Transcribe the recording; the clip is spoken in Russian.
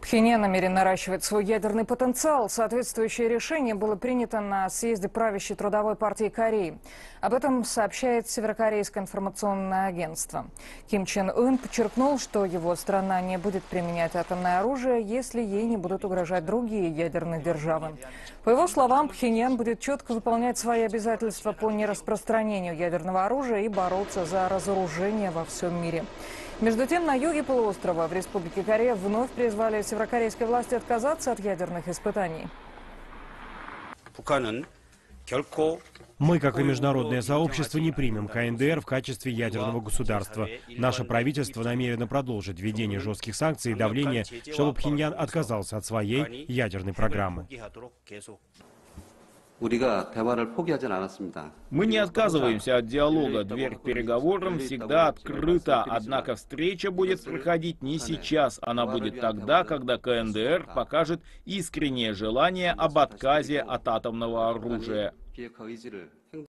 Пхеньян намерен наращивать свой ядерный потенциал. Соответствующее решение было принято на съезде правящей трудовой партии Кореи. Об этом сообщает Северокорейское информационное агентство. Ким Чен Ын подчеркнул, что его страна не будет применять атомное оружие, если ей не будут угрожать другие ядерные державы. По его словам, Пхеньян будет четко выполнять свои обязательства по нераспространению ядерного оружия и бороться за разоружение во всем мире. Между тем, на юге полуострова в Республике Корея вновь призвали северокорейской власти отказаться от ядерных испытаний. Мы, как и международное сообщество, не примем КНДР в качестве ядерного государства. Наше правительство намерено продолжить введение жестких санкций и давления, чтобы Пхеньян отказался от своей ядерной программы. Мы не отказываемся от диалога. Дверь к переговорам всегда открыта. Однако встреча будет проходить не сейчас. Она будет тогда, когда КНДР покажет искреннее желание об отказе от атомного оружия.